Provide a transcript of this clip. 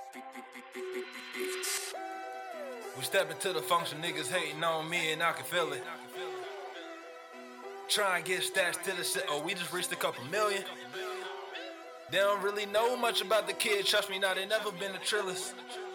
We step into the function, niggas hating on me and I can feel it. Try and get stats to the shit. Oh, we just reached a couple million. They don't really know much about the kid, trust me, now they never been to Trillis.